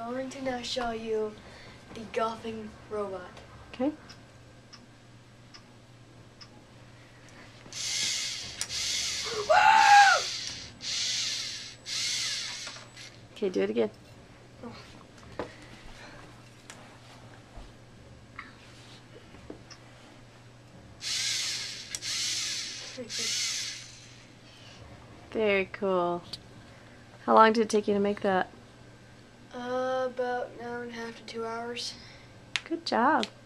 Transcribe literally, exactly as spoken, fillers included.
going to now show you the golfing robot. Okay. Okay, do it again. Oh. Very cool. How long did it take you to make that? Uh, about an hour and a half to two hours. Good job.